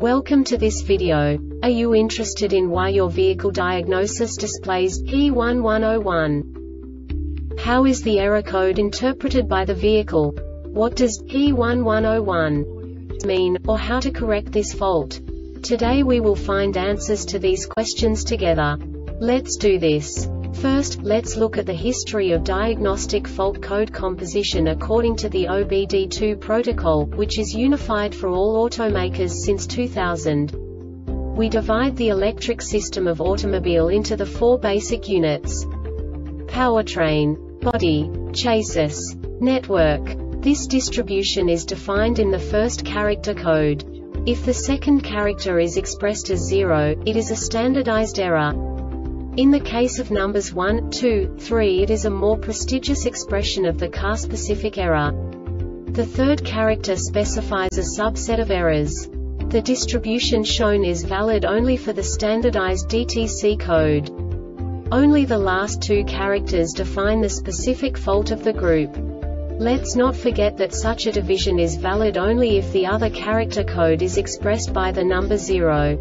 Welcome to this video. Are you interested in why your vehicle diagnosis displays P1101? How is the error code interpreted by the vehicle? What does P1101 mean, or how to correct this fault? Today we will find answers to these questions together. Let's do this. First, let's look at the history of diagnostic fault code composition according to the OBD2 protocol, which is unified for all automakers since 2000. We divide the electric system of automobile into the four basic units: powertrain, body, chassis, network. This distribution is defined in the first character code. If the second character is expressed as 0, it is a standardized error. In the case of numbers 1, 2, 3, it is a more prestigious expression of the car-specific error. The third character specifies a subset of errors. The distribution shown is valid only for the standardized DTC code. Only the last two characters define the specific fault of the group. Let's not forget that such a division is valid only if the other character code is expressed by the number 0.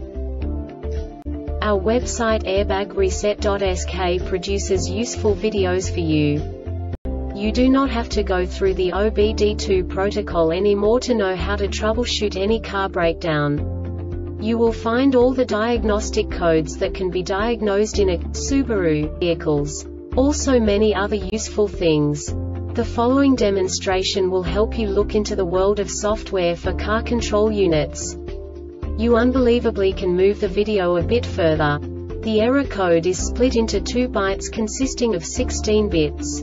Our website airbagreset.sk produces useful videos for you. You do not have to go through the OBD2 protocol anymore to know how to troubleshoot any car breakdown. You will find all the diagnostic codes that can be diagnosed in a Subaru vehicles. Also many other useful things. The following demonstration will help you look into the world of software for car control units. You unbelievably can move the video a bit further. The error code is split into 2 bytes consisting of 16 bits.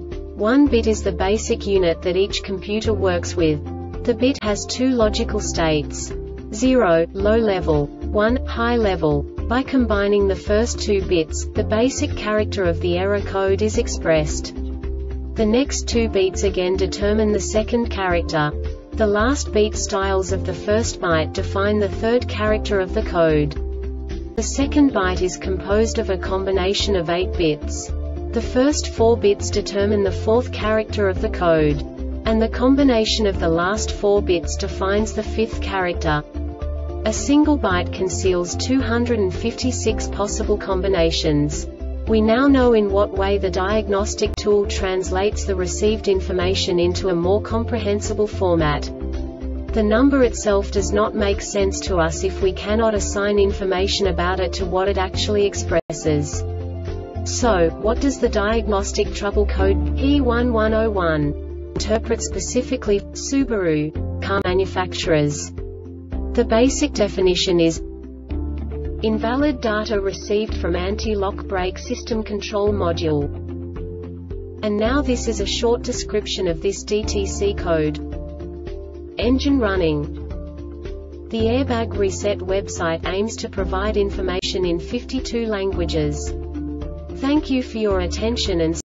1 bit is the basic unit that each computer works with. The bit has 2 logical states: 0, low level, 1, high level. By combining the first 2 bits, the basic character of the error code is expressed. The next 2 beats again determine the second character. The last beat styles of the first byte define the third character of the code. The second byte is composed of a combination of 8 bits. The first 4 bits determine the fourth character of the code. And the combination of the last 4 bits defines the fifth character. A single byte conceals 256 possible combinations. We now know in what way the diagnostic tool translates the received information into a more comprehensible format. The number itself does not make sense to us if we cannot assign information about it to what it actually expresses. So, what does the diagnostic trouble code P1101 interpret specifically for Subaru car manufacturers? The basic definition is invalid data received from anti-lock brake system control module. And now this is a short description of this DTC code. Engine running. The Airbag Reset website aims to provide information in 52 languages. Thank you for your attention and